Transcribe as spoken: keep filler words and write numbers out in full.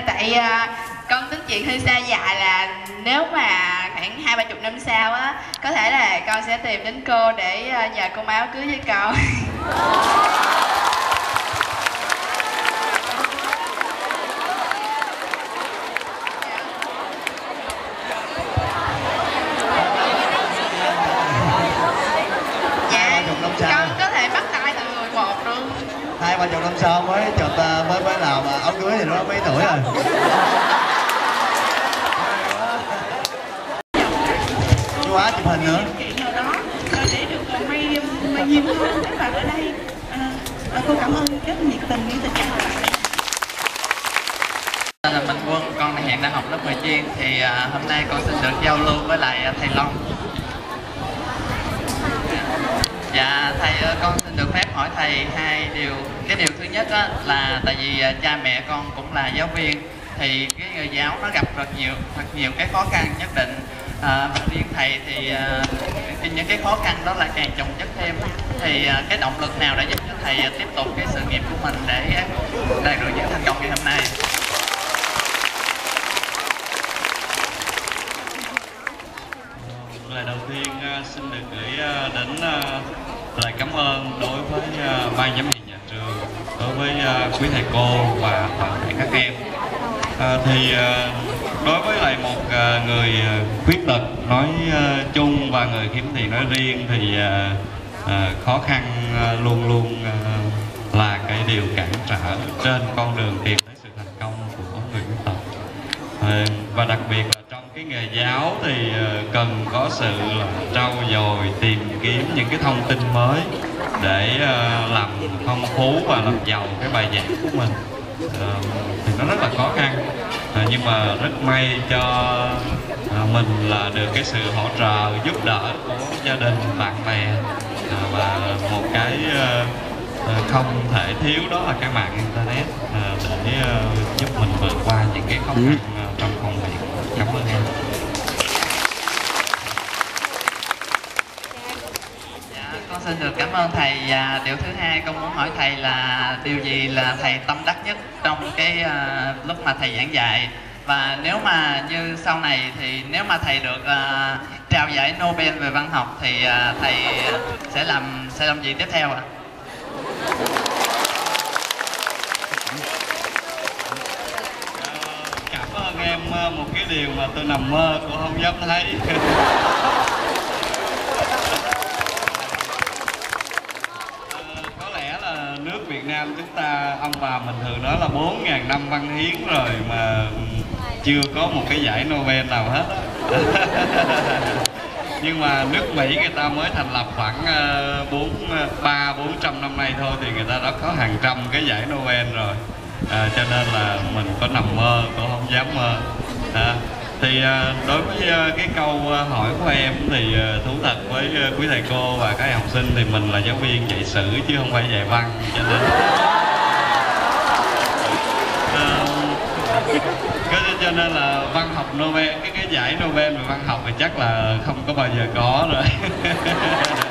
là tại uh, con tính chuyện hơi xa dài, là nếu mà khoảng hai ba chục năm sau á, có thể là con sẽ tìm đến cô để uh, nhờ cô máu cưới với con. Con có thể bắt tay từ người một luôn. Hai ba chục năm sau mới chụp mới mới làm áo cưới thì nó mấy tuổi rồi. Chú Á chụp hình nữa. Chuyện nào đó để được may may nhiều hơn các bạn ở đây. À, cô cảm ơn rất nhiệt tình với tất cả các bạn. Tên là Minh Quân, con hiện đang học lớp mười chuyên. Thì à, hôm nay con xin được giao lưu với lại thầy Long. Dạ thầy ơi, con xin được phép hỏi thầy hai điều. Cái điều thứ nhất á, là tại vì cha mẹ con cũng là giáo viên, thì cái nghề giáo nó gặp rất nhiều thật nhiều cái khó khăn nhất định. À, riêng thầy thì à, những cái khó khăn đó là càng chồng chất thêm. Thì à, cái động lực nào để giúp cho thầy tiếp tục cái sự nghiệp của mình để đạt được những thành công ngày hôm nay? Lời đầu tiên xin được gửi đến lời cảm ơn đối với ban giám hiệu nhà trường, đối với quý thầy cô và toàn thể các em. À, thì đối với lại một người khuyết tật nói chung và người khiếm thị nói riêng thì khó khăn luôn luôn là cái điều cản trở trên con đường tìm tới sự thành công của người khuyết tật. À, và đặc biệt là trong cái nghề giáo thì cần có sự là trau dồi, tìm kiếm những cái thông tin mới để làm phong phú và làm giàu cái bài giảng của mình. À, thì nó rất là khó khăn, à, nhưng mà rất may cho à, mình là được cái sự hỗ trợ giúp đỡ của gia đình, bạn bè, à, và một cái à, không thể thiếu đó là cái mạng internet, à, để à, giúp mình vượt qua những cái khó khăn à, trong công việc. Cảm ơn em. Dạ, con xin được cảm ơn thầy. Và điều thứ hai con muốn hỏi thầy là điều gì là thầy tâm đắc nhất trong cái uh, lúc mà thầy giảng dạy, và nếu mà như sau này thì nếu mà thầy được uh, trao giải Nobel về văn học thì uh, thầy sẽ làm sẽ làm gì tiếp theo ạ? Cảm ơn em một cái điều mà tôi nằm mơ cũng không dám thấy. Có lẽ là nước Việt Nam chúng ta, ông bà mình thường nói là bốn ngàn năm văn hiến rồi mà chưa có một cái giải Nobel nào hết. Nhưng mà nước Mỹ người ta mới thành lập khoảng ba bốn trăm năm nay thôi thì người ta đã có hàng trăm cái giải Nobel rồi. À, cho nên là mình có nằm mơ cũng không dám mơ. À, thì à, đối với à, cái câu hỏi của em thì à, thú thật với à, quý thầy cô và các em học sinh thì mình là giáo viên dạy sử chứ không phải dạy văn, cho nên à, cái, cho nên là văn học Nobel, cái cái giải Nobel về văn học thì chắc là không có bao giờ có rồi.